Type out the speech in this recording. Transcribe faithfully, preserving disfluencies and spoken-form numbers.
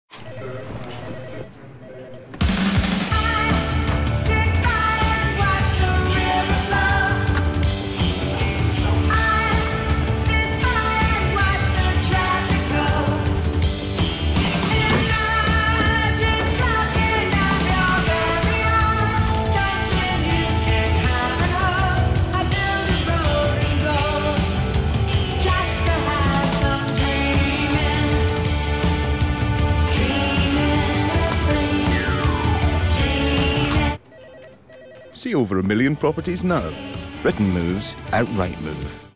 See over a million properties now. Written moves at Rightmove.